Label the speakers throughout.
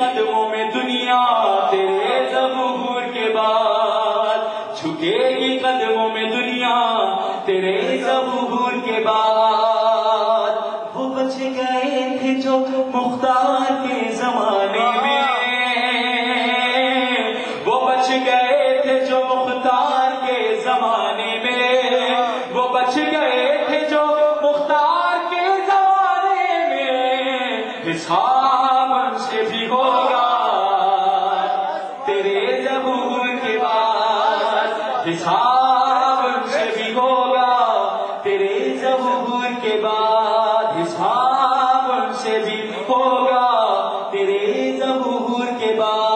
Speaker 1: قدموں میں دنیا تیرے ظہور کے بعد، جھکے گی قدموں میں دنیا تیرے ظہور کے بعد۔ وہ بچ گئے تھے جو مختار کے زمانے میں، وہ بچ گئے تھے جو مختار کے زمانے میں، وہ بچ گئے تھے جو مختار کے زمانے میں، حساب ان سے بھی ہوگا تیرے ظہور کے بعد، حساب ان سے بھی ہوگا تیرے ظہور کے بعد، حساب ان سے بھی ہوگا تیرے ظہور کے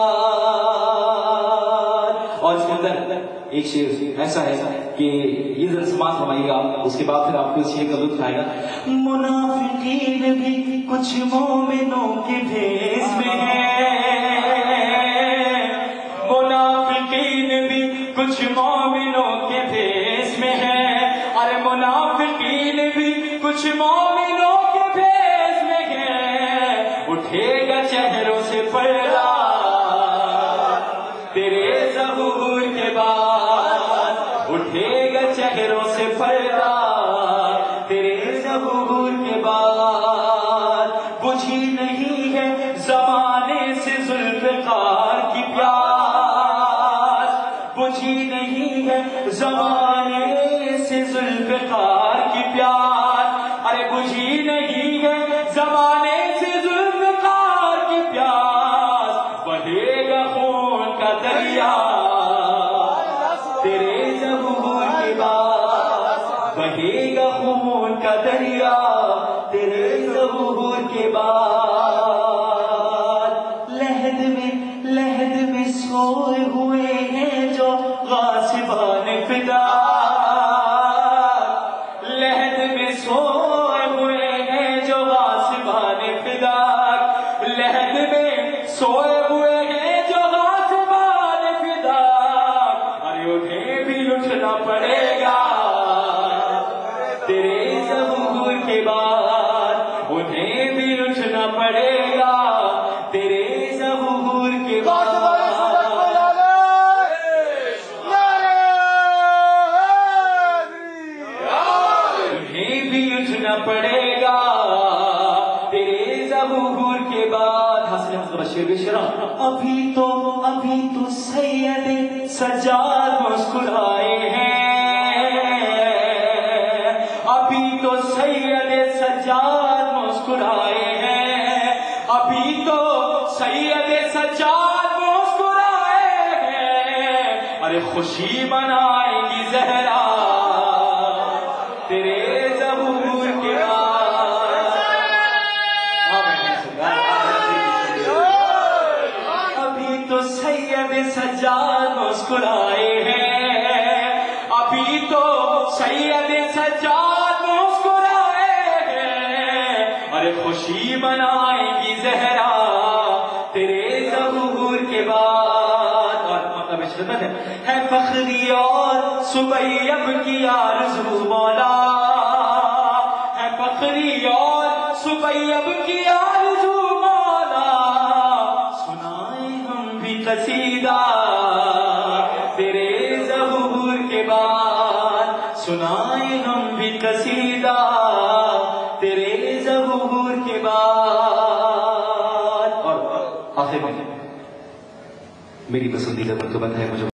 Speaker 1: بعد۔ اور اس کے اندر ایک شعر ایسا ہے کہ یہ ذرا سماعت فرمائیے گا، اس کے بعد پھر آپ کو اس شعر کا لطف آئے گا۔ منافقین بھی کچھ مومنوں کے بھیس میں ہیں، منافقین بھی کچھ مومنوں کے بھیس میں ہیں، ارے منافقین بھی کچھ مومنوں کے بھیس میں ہیں، اٹھے گا چہروں سے پردہ تیرے ظہور کے بعد، اٹھے گا چہروں سے پردہ تیرے ظہور کے بعد۔ بجھی نہیں ہے زمانے سے ذوالفقار کی پیاس، بجھی نہیں ہے زمانے سے ذوالفقار کی پیاس، ارے بجھی نہیں ہے زمانے سے ذوالفقار کی پیاس، بہے گا خون کا دریا تیرے ظہور کے بعد، بہے گا خون کا دریا تیرے ظہور کے بعد۔ لحد میں سوئے ہوئے ہیں جو غاصبان فدا، لحد میں سوئے ہوئے ہیں جو غاصبان فدا، لحد میں سوئے ہوئے ہیں جو غاصبان فدا، ارے انہیں بھی اٹھنا پڑے گا تیرے ظہور کے بعد، انہیں بھی اٹھنا پڑے گا تیرے ظہور کے بعد، انہیں بھی اٹھنا پڑے گا تیرے ظہور کے بعد۔ حسن بشیر بشرا ابھی تو سید سجاد مسکرائے ہیں، ابھی تو سید سجاد مسکرائے ہیں، ابھی تو سید سجاد مسکرائے ہیں، ارے خوشی منائے گی زہرا تیرے ظہور کے بعد۔ ابھی تو سید سجاد مسکرائے ہیں، ابھی تو سید سجاد مسکرائے ہیں، ارے خوشی منائے گی زہرا تیرے ظہور کے بعد۔ اور مطلب شدت ہے فخری اور سبیب کی آرزو مولا، ہے فخری اور سبیب کی آرزو مولا، سنائیں ہم بھی قصیدہ تیرے ظہور کے بعد، سنائیں ہم بھی قصیدہ تیرے ظہور کے بعد۔ اور آخر میں میری پسندیدہ مرتبہ ہے مجھے